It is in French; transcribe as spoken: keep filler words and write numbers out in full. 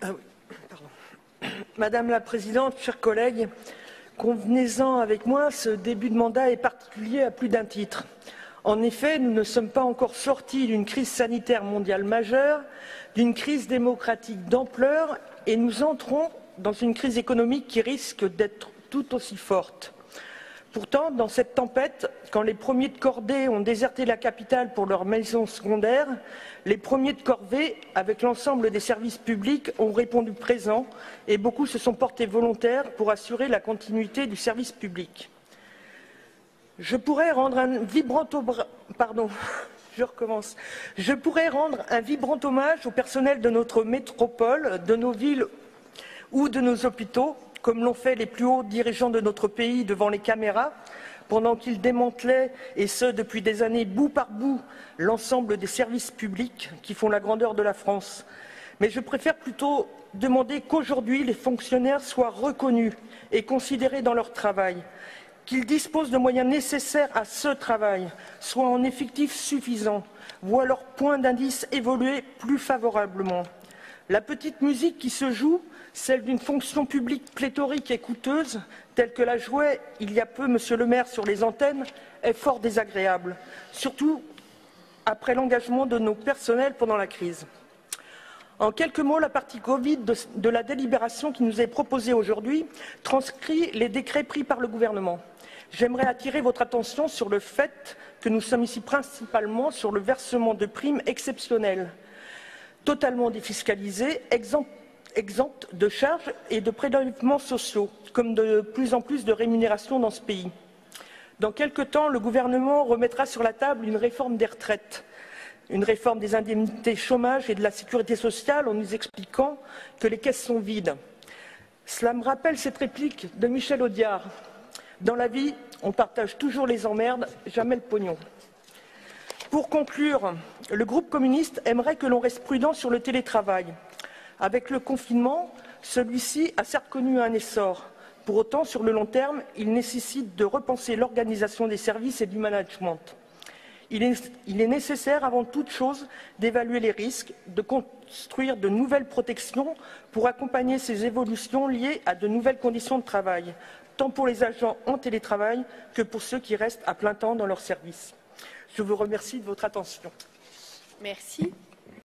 Ah oui, pardon. Madame la Présidente, chers collègues, convenez-en avec moi, ce début de mandat est particulier à plus d'un titre. En effet, nous ne sommes pas encore sortis d'une crise sanitaire mondiale majeure, d'une crise démocratique d'ampleur, et nous entrons dans une crise économique qui risque d'être tout aussi forte. Pourtant, dans cette tempête, quand les premiers de cordée ont déserté la capitale pour leur maison secondaire, les premiers de corvée, avec l'ensemble des services publics, ont répondu présent et beaucoup se sont portés volontaires pour assurer la continuité du service public. Je pourrais rendre un vibrant, Pardon, je recommence. Je pourrais rendre un vibrant hommage au personnel de notre métropole, de nos villes ou de nos hôpitaux, comme l'ont fait les plus hauts dirigeants de notre pays devant les caméras, pendant qu'ils démantelaient, et ce depuis des années, bout par bout, l'ensemble des services publics qui font la grandeur de la France. Mais je préfère plutôt demander qu'aujourd'hui les fonctionnaires soient reconnus et considérés dans leur travail, qu'ils disposent de moyens nécessaires à ce travail, soient en effectif suffisant, voient leur point d'indice évoluer plus favorablement. La petite musique qui se joue, celle d'une fonction publique pléthorique et coûteuse, telle que la jouait il y a peu Monsieur le maire sur les antennes, est fort désagréable, surtout après l'engagement de nos personnels pendant la crise. En quelques mots, la partie Covid de, de la délibération qui nous est proposée aujourd'hui transcrit les décrets pris par le gouvernement. J'aimerais attirer votre attention sur le fait que nous sommes ici principalement sur le versement de primes exceptionnelles, totalement défiscalisées, exemptes exempte de charges et de prélèvements sociaux, comme de plus en plus de rémunérations dans ce pays. Dans quelque temps, le gouvernement remettra sur la table une réforme des retraites, une réforme des indemnités chômage et de la sécurité sociale en nous expliquant que les caisses sont vides. Cela me rappelle cette réplique de Michel Audiard. Dans la vie, on partage toujours les emmerdes, jamais le pognon. Pour conclure, le groupe communiste aimerait que l'on reste prudent sur le télétravail. Avec le confinement, celui-ci a certes connu un essor. Pour autant, sur le long terme, il nécessite de repenser l'organisation des services et du management. Il est, il est nécessaire, avant toute chose, d'évaluer les risques, de construire de nouvelles protections pour accompagner ces évolutions liées à de nouvelles conditions de travail, tant pour les agents en télétravail que pour ceux qui restent à plein temps dans leur service. Je vous remercie de votre attention. Merci.